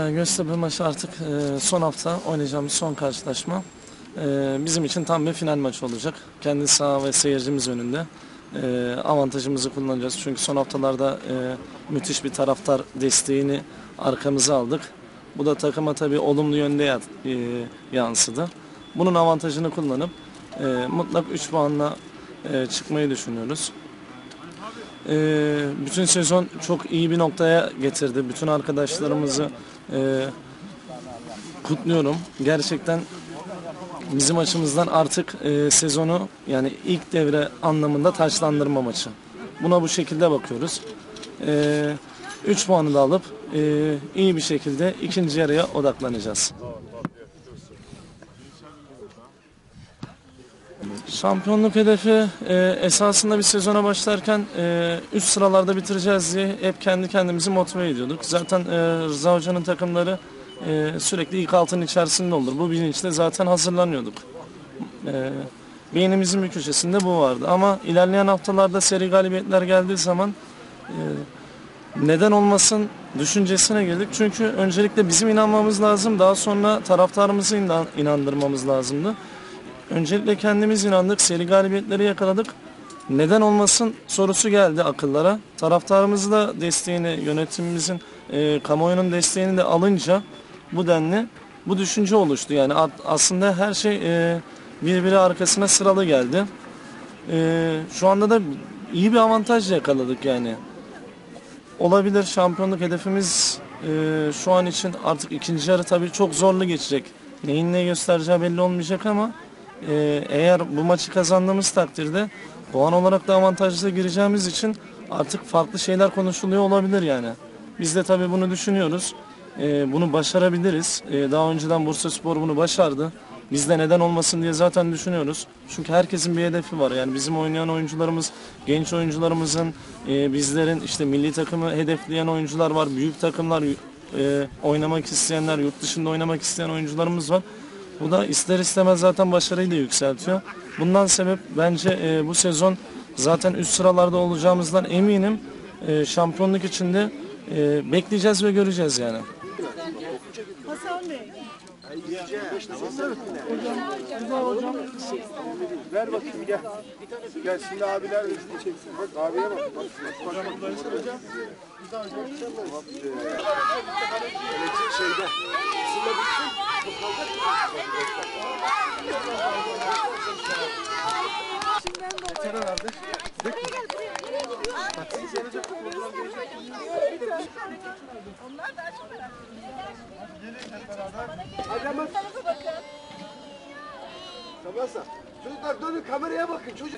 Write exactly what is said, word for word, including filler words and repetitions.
Göztepe maçı artık e, son hafta oynayacağımız son karşılaşma. E, bizim için tam bir final maçı olacak. Kendi saha ve seyircimiz önünde e, avantajımızı kullanacağız. Çünkü son haftalarda e, müthiş bir taraftar desteğini arkamıza aldık. Bu da takıma tabii olumlu yönde e, yansıdı. Bunun avantajını kullanıp e, mutlak üç puanla e, çıkmayı düşünüyoruz. Ee, bütün sezon çok iyi bir noktaya getirdi. Bütün arkadaşlarımızı e, kutluyorum. Gerçekten bizim açımızdan artık e, sezonu yani ilk devre anlamında taçlandırma maçı. Buna bu şekilde bakıyoruz. üç puanı da alıp e, iyi bir şekilde ikinci yarıya odaklanacağız. Şampiyonluk hedefi e, esasında bir sezona başlarken e, üst sıralarda bitireceğiz diye hep kendi kendimizi motive ediyorduk. Zaten e, Rıza Hoca'nın takımları e, sürekli ilk altının içerisinde olur. Bu bilinçle zaten hazırlanıyorduk. E, beynimizin bir köşesinde bu vardı. Ama ilerleyen haftalarda seri galibiyetler geldiği zaman e, neden olmasın düşüncesine girdik. Çünkü öncelikle bizim inanmamız lazım. Daha sonra taraftarımızı inandırmamız lazımdı. Öncelikle kendimiz inandık, seri galibiyetleri yakaladık. Neden olmasın sorusu geldi akıllara. Taraftarımız da desteğini, yönetimimizin, e, kamuoyunun desteğini de alınca bu denli bu düşünce oluştu. Yani aslında her şey e, birbiri arkasına sıralı geldi. E, şu anda da iyi bir avantaj yakaladık yani. Olabilir şampiyonluk hedefimiz e, şu an için artık ikinci yarı tabii çok zorlu geçecek. Neyin ne göstereceği belli olmayacak ama Ee, eğer bu maçı kazandığımız takdirde puan olarak da avantajlı gireceğimiz için artık farklı şeyler konuşuluyor olabilir yani. Biz de tabii bunu düşünüyoruz. Ee, bunu başarabiliriz. Ee, daha önceden Bursaspor bunu başardı. Biz de neden olmasın diye zaten düşünüyoruz. Çünkü herkesin bir hedefi var. Yani bizim oynayan oyuncularımız, genç oyuncularımızın, e, bizlerin işte milli takımı hedefleyen oyuncular var. Büyük takımlar e, oynamak isteyenler, yurt dışında oynamak isteyen oyuncularımız var. Bu da ister istemez zaten başarıyı da yükseltiyor. Bundan sebep bence e, bu sezon zaten üst sıralarda olacağımızdan eminim. E, şampiyonluk içinde e, bekleyeceğiz ve göreceğiz yani. Hasan Bey. Hocam, hocam. Ver bakayım gel. Gel şimdi abiler de çeksin. Bak abiye bak. Bak bak hocam. Elektrik şeyde. Sıla bitsin. Yeter herhalde. Onlar daha çok merak Hocam Sabahsa. Çocuklar dönün kameraya bakın çocuk.